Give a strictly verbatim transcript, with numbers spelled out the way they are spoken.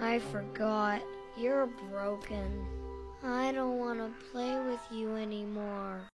I forgot. You're broken. I don't want to play